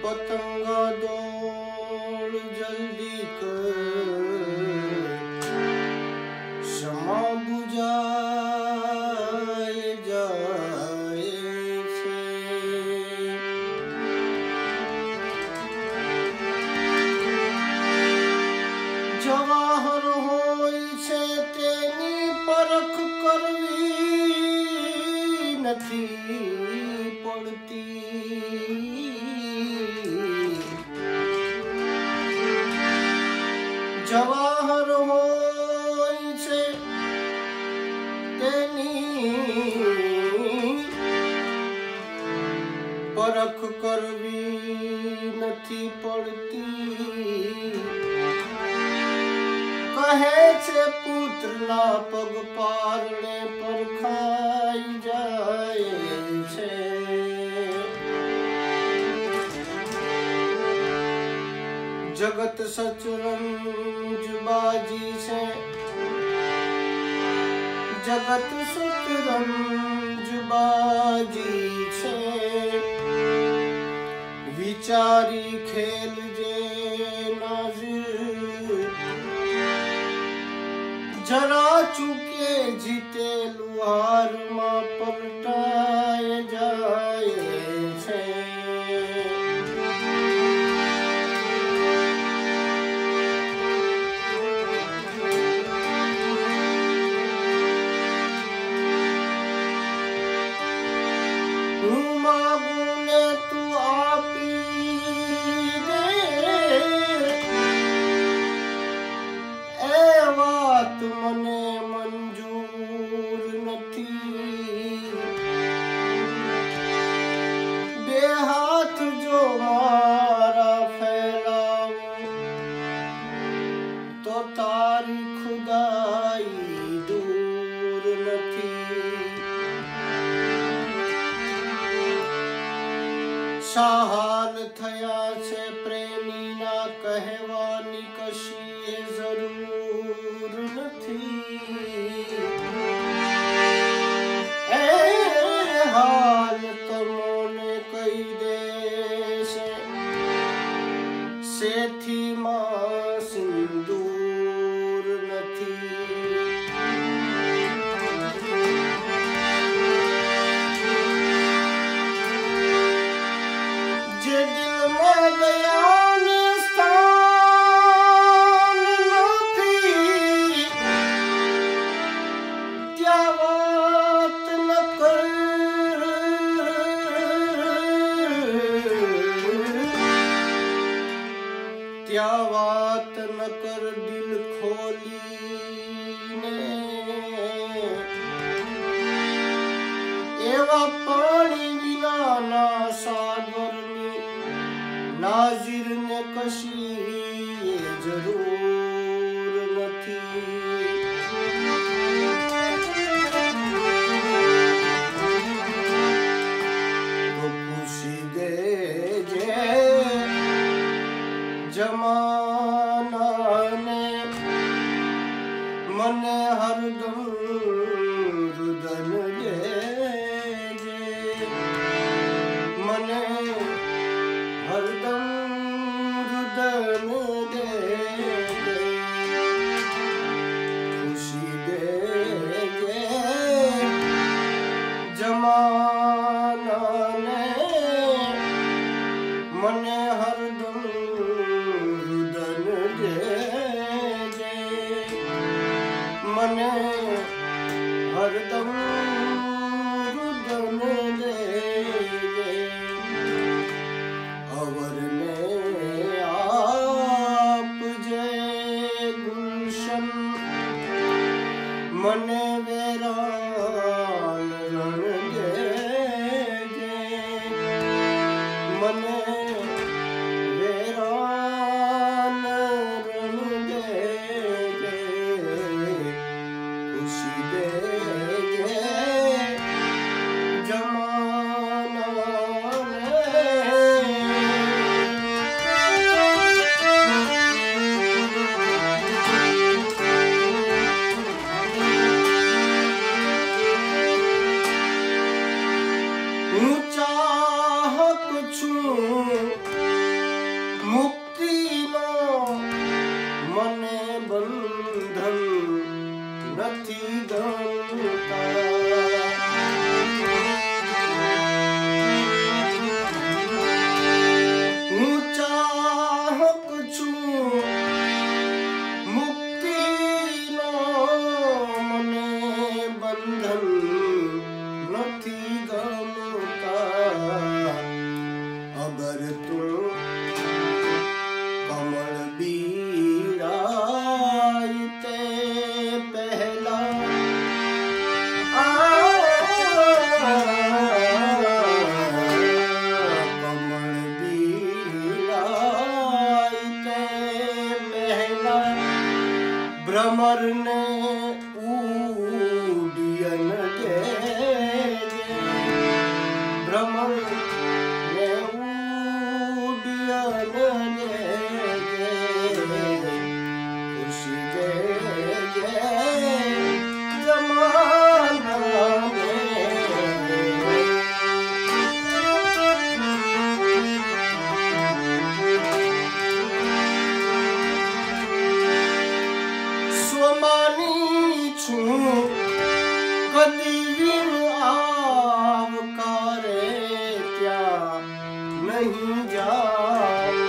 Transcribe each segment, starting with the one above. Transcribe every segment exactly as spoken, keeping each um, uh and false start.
पतंगा दौड़ जल्दी कर, क्षमा बुझाए जाए छे। जवाहर होय छे तेनी परख करवी नथी पड़ती। जवाहर होय छे तेनी परख करवी नथी पड़ती। कहे छे पुत्रना पग पारणे परखाई जाए छे। जगत सचरंज बाजी छे, जगत सचरंज बाजी छे। विचारी खेल जे नाज़िर, जरा चूके जीते लुहार मां पलटाए जाए छे। हूँ मांगू ने तू आपी दे, ए वात मने मंजूर नथी। बे हाथ जो मारा फैलाऊं तो तारी खुदाई दूर नथी। सहाल थया छे प्रेमी ना कहेवानी कशीए जरूर नथी। ए हाल तमोने कही देशे सेथी मां सिंदूर नथी। जे दिल में दया ने स्थान नथी, त्या वात न कर। त्या वात न कर दिल खोली ने। एवा पानी विना ना सागर नाज़िर ने कशी जरूर नथी। तो खुशी दे जे जमाना ने मने हरदम रुदन दे जे। मने हरदम रुदन दे दे। खुशी दे दे जमाना ने मने हरदम रुदन दे दे। मने हरदम रुदन दे दे। अवर ने आप जे गुलशन मने वेरान रण दे जे। मने वेरान रण दे जे। खुशी दे जे जमाना ने। भ्रमर ने उड़ियन दे भ्रमर ने उड़ियन दे खुशी दे जमाना कदी आवकारे क्या नहीं जाऊं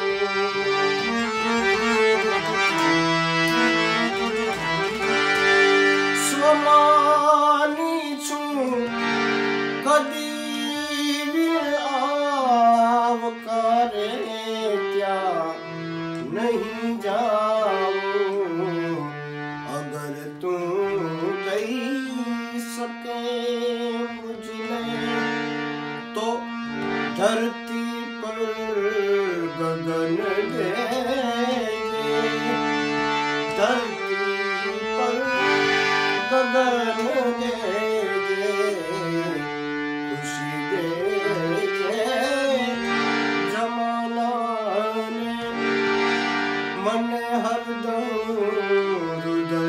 स्वमानी छूं कदी आवकारे क्या नहीं जाऊं अगर तू गई सके मुझे तो धरती पर गगन दे धरती पर गगन दे खुशी दे जमाना ने मन हरदम हृदय